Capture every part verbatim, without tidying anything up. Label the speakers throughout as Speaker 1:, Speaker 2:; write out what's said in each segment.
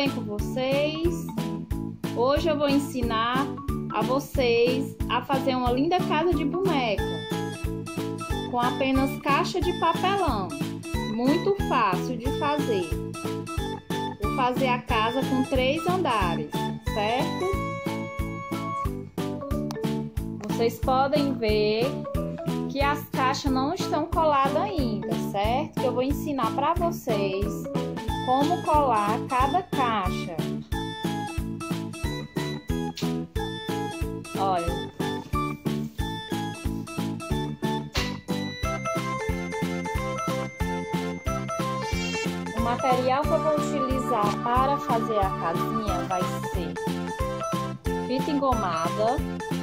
Speaker 1: bem com vocês? Hoje eu vou ensinar a vocês a fazer uma linda casa de boneca com apenas caixa de papelão. Muito fácil de fazer. Vou fazer a casa com três andares, certo? Vocês podem ver que as caixas não estão coladas ainda, certo? Que eu vou ensinar para vocês como colar cada caixa. Olha. O material que eu vou utilizar para fazer a casinha vai ser fita engomada.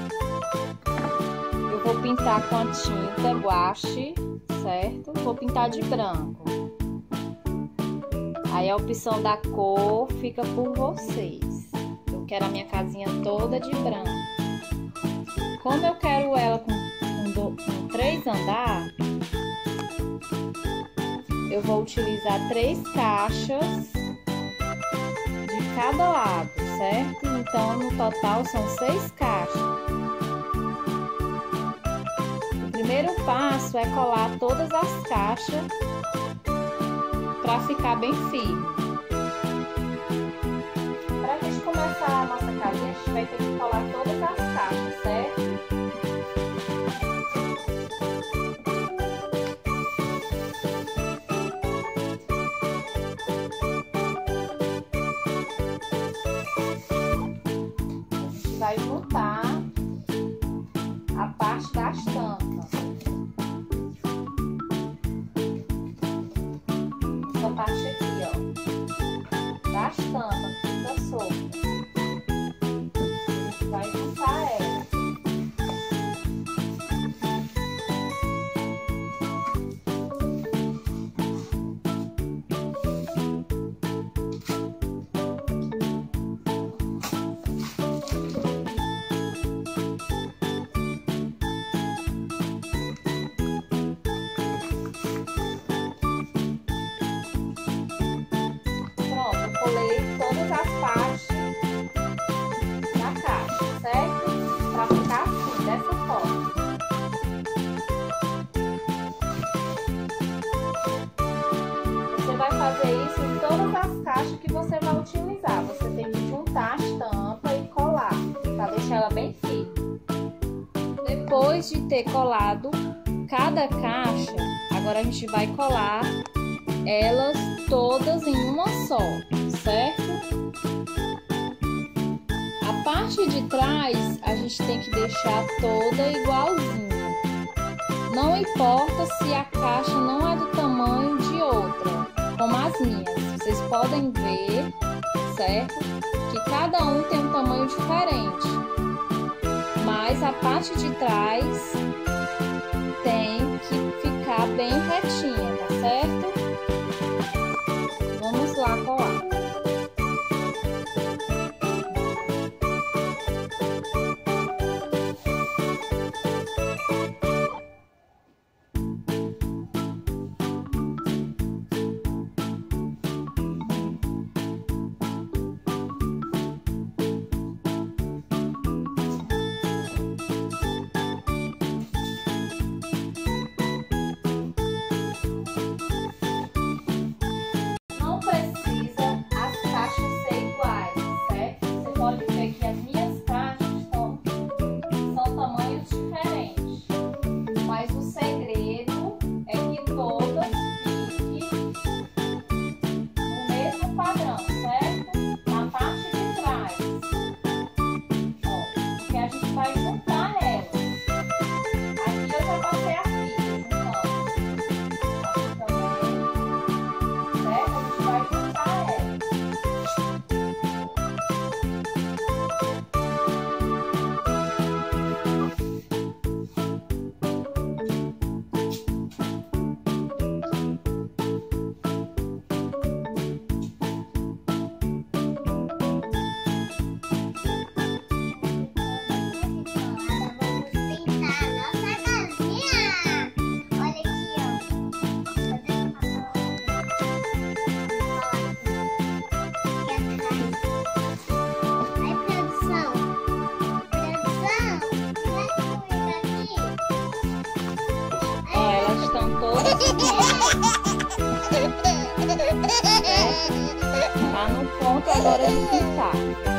Speaker 1: Eu vou pintar com a tinta guache, certo? Vou pintar de branco. Aí a opção da cor fica por vocês. Eu quero a minha casinha toda de branco. Como eu quero ela com, com, com três andares, eu vou utilizar três caixas de cada lado, certo? Então, no total, são seis caixas. O primeiro passo é colar todas as caixas para ficar bem firme. Para a gente começar a nossa casinha, a gente vai ter que colar todas as caixas, certo? Vai juntar a parte das tampas. Essa parte aqui, ó, das tampas que fica solta. A gente vai juntar ela. Colei todas as partes da caixa, certo? Para ficar assim, dessa forma. Você vai fazer isso em todas as caixas que você vai utilizar. Você tem que juntar as tampas e colar, para deixar ela bem firme. Depois de ter colado cada caixa, agora a gente vai colar elas todas em uma só, certo? A parte de trás a gente tem que deixar toda igualzinha. Não importa se a caixa não é do tamanho de outra, como as minhas. Vocês podem ver, certo? Que cada um tem um tamanho diferente. Mas a parte de trás tem que ficar bem retinha, tá certo? Vamos lá colar. Tá no ponto agora de pintar.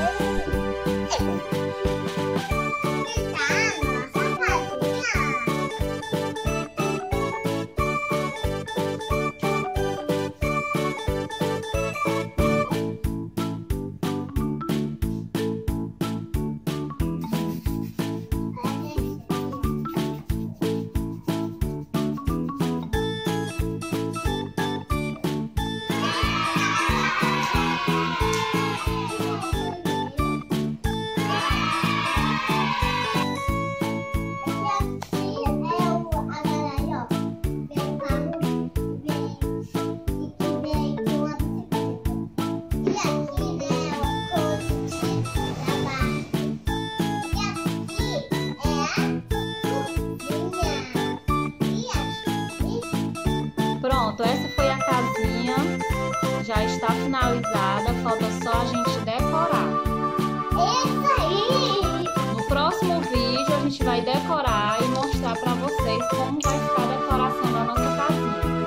Speaker 1: Pronto, essa foi a casinha, já está finalizada, falta só a gente decorar.
Speaker 2: Isso aí!
Speaker 1: No próximo vídeo a gente vai decorar e mostrar para vocês como vai ficar a decoração da nossa casinha.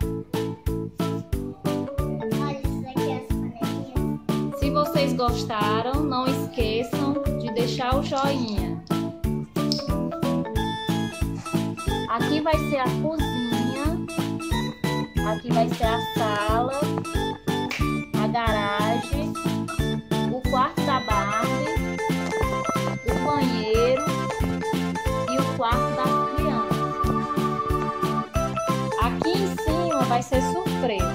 Speaker 2: Olha isso aqui, as panelinhas.
Speaker 1: Se vocês gostaram, não esqueçam de deixar o joinha. Aqui vai ser a cozinha. Aqui vai ser a sala, a garagem, o quarto da Barbie, o banheiro e o quarto das crianças. Aqui em cima vai ser surpresa.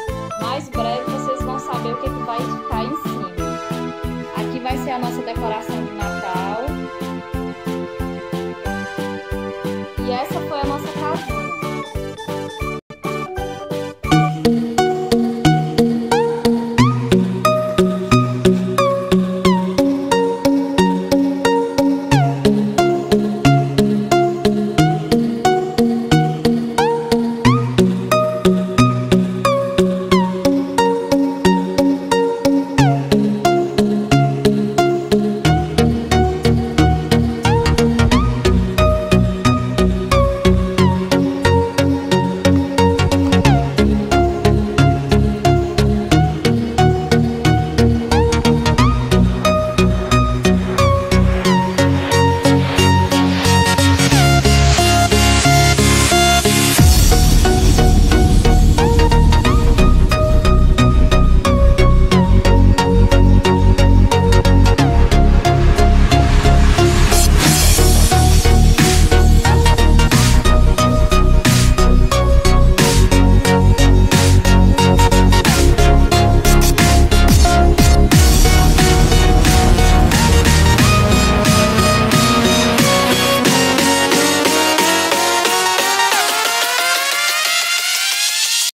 Speaker 1: Mais breve vocês vão saber o que, que vai ficar em cima. Aqui vai ser a nossa decoração